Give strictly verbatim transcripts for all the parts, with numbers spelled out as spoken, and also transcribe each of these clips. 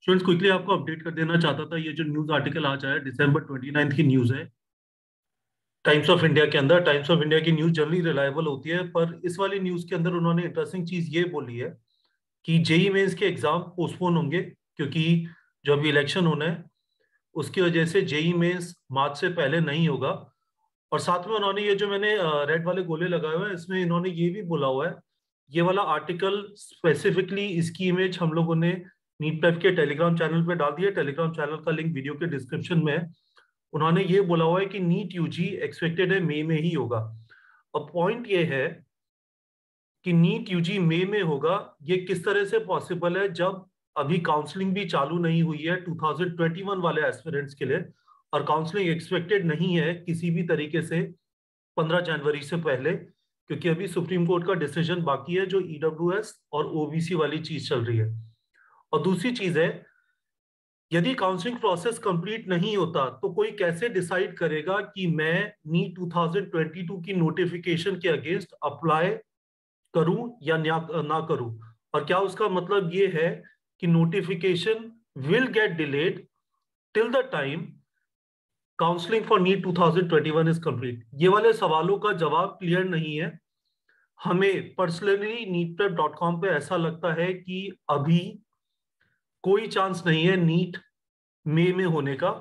Students quickly आपको update कर देना चाहता था। ये जो न्यूज आर्टिकल आज आया दिसंबर ट्वेंटी नाइन्थ की न्यूज है टाइम्स ऑफ इंडिया के अंदर। टाइम्स ऑफ इंडिया की न्यूज जनरली रिलायबल होती है, पर इस वाली न्यूज के अंदर उन्होंने इंटरेस्टिंग चीज ये बोली है कि जेई मेंस के एग्जाम पोस्टपोन होंगे, क्योंकि जो अभी इलेक्शन होना है उसकी वजह से जेई मेंस मार्च से पहले नहीं होगा। और साथ में उन्होंने ये जो मैंने रेड वाले गोले लगाए हुए हैं इसमें इन्होंने ये भी बोला हुआ है, ये वाला आर्टिकल स्पेसिफिकली इसकी इमेज हम लोगों ने नीट प्रेप के टेलीग्राम चैनल पे डाल दी है। टेलीग्राम चैनल का लिंक वीडियो के डिस्क्रिप्शन में है। उन्होंने ये बोला हुआ है कि नीट यूजी एक्सपेक्टेड है मई में ही होगा। अब पॉइंट ये है कि नीट यूजी मई में होगा, ये किस तरह से पॉसिबल है जब अभी काउंसलिंग भी चालू नहीं हुई है टू थाउजेंड ट्वेंटी वन वाले एस्पिरेंट्स के लिए, और काउंसलिंग एक्सपेक्टेड नहीं है किसी भी तरीके से पंद्रह जनवरी से पहले, क्योंकि अभी सुप्रीम कोर्ट का डिसीजन बाकी है जो ईडब्ल्यूएस और ओबीसी वाली चीज चल रही है। और दूसरी चीज है, यदि काउंसलिंग प्रोसेस कंप्लीट नहीं होता तो कोई कैसे डिसाइड करेगा कि मैं NEET two thousand twenty two की नोटिफिकेशन के अगेंस्ट अप्लाई करूं या ना करूं। और क्या उसका मतलब ये है कि notification will get delayed till the time counselling for NEET two thousand twenty one is complete. ये वाले सवालों का जवाब क्लियर नहीं है। हमें personally NEET prep dot com पे ऐसा लगता है कि अभी कोई चांस नहीं है नीट मई में होने का,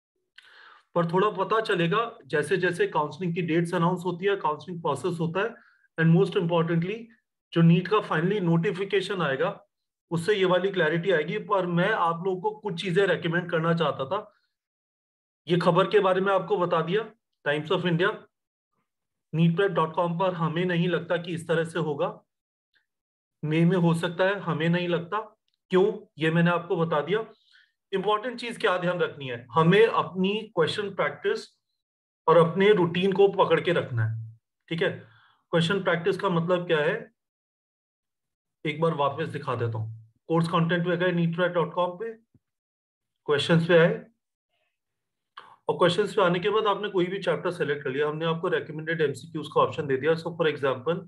पर थोड़ा पता चलेगा जैसे जैसे काउंसलिंग की डेट्स अनाउंस होती है, काउंसलिंग प्रोसेस होता है, एंड मोस्ट इंपॉर्टेंटली जो नीट का फाइनली नोटिफिकेशन आएगा उससे ये वाली क्लैरिटी आएगी। पर मैं आप लोगों को कुछ चीजें रेकमेंड करना चाहता था। ये खबर के बारे में आपको बता दिया, Times of India NEET prep dot com पर हमें नहीं लगता कि इस तरह से होगा। मई में हो सकता है, हमें नहीं लगता। क्यों, ये मैंने आपको बता दिया। इंपॉर्टेंट चीज क्या ध्यान रखनी है, हमें अपनी क्वेश्चन प्रैक्टिस और अपने रूटीन को पकड़ के रखना है। ठीक है, क्वेश्चन प्रैक्टिस का मतलब क्या है, एक बार वापस दिखा देता हूँ। कोर्स कंटेंट पे गए नीट प्रेप डॉट कॉम पे, क्वेश्चंस पे आए, और क्वेश्चंस पे आने के बाद आपने कोई भी चैप्टर सेलेक्ट कर लिया। हमने आपको रेकमेंडेड एमसीक्यूज का ऑप्शन दे दिया। सो फॉर एग्जांपल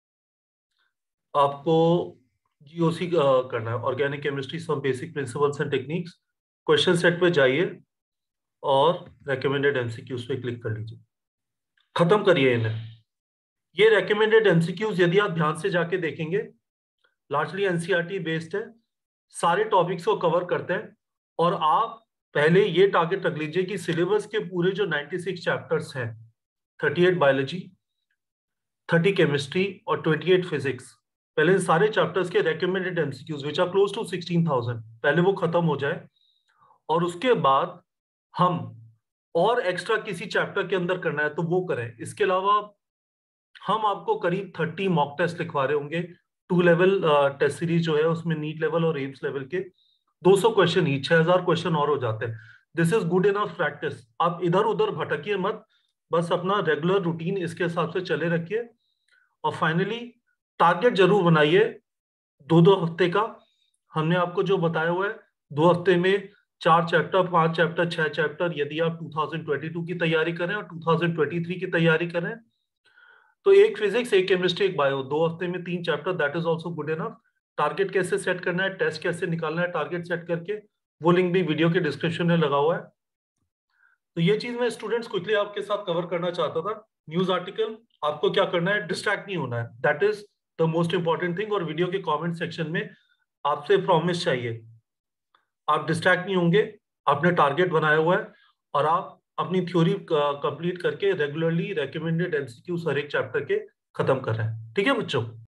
आपको जीओसी करना है, organic chemistry some basic principles and techniques. Question set पे जाइए और रेकमेंडेड एमसीक्यूज पे क्लिक कर लीजिए, खत्म करिए इन्हें। ये रेकमेंडेड एमसीक्यूज यदि आप ध्यान से जाके देखेंगे लार्जली एनसीईआरटी बेस्ड है, सारे टॉपिक्स को कवर करते हैं। और आप पहले ये टारगेट रख लीजिए कि सिलेबस के पूरे जो छियानवे चैप्टर्स हैं, अड़तीस बायोलॉजी, तीस केमिस्ट्री और अट्ठाईस फिजिक्स, पहले इन सारे चैप्टर्स के recommended MCQs which are close to sixteen thousand पहले वो खत्म हो जाए। और उसके बाद हम और एक्स्ट्रा किसी चैप्टर के अंदर करना है तो वो करें। इसके अलावा हम आपको करीब थर्टी मॉक टेस्ट लिखवा रहे होंगे। टू लेवल टेस्ट सीरीज जो है उसमें नीट लेवल और एम्स लेवल के दो सौ क्वेश्चन ही, छह हज़ार क्वेश्चन और हो जाते हैं। This is good enough practice. आप इधर उधर भटकिए मत, बस अपना रेगुलर रूटीन इसके हिसाब से चले रखिए। और फाइनली टारगेट जरूर बनाइए दो दो हफ्ते का। हमने आपको जो बताया हुआ है, दो हफ्ते में चार चैप्टर, पांच चैप्टर, छह चैप्टर, यदि आप टू थाउजेंड ट्वेंटी टू की तैयारी करें और टू थाउजेंड ट्वेंटी थ्री की तैयारी करें तो एक फिजिक्स, एक केमिस्ट्री, एक बायो, दो हफ्ते में तीन chapter, that is also good enough. Target कैसे सेट करना है, टेस्ट कैसे निकालना है टारगेट सेट करके, वो लिंक भी वीडियो के डिस्क्रिप्शन में लगा हुआ है। तो ये चीज मैं स्टूडेंट्स क्विकली आपके साथ कवर करना चाहता था। न्यूज आर्टिकल, आपको क्या करना है, डिस्ट्रैक्ट नहीं होना है, that is the most important thing. और वीडियो के कमेंट सेक्शन में आपसे प्रॉमिस चाहिए आप डिस्ट्रैक्ट नहीं होंगे, आपने टारगेट बनाया हुआ है और आप अपनी थ्योरी कंप्लीट करके रेगुलरली रेकमेंडेड एमसीक्यूज हर एक चैप्टर के खत्म कर रहे हैं। ठीक है बच्चों।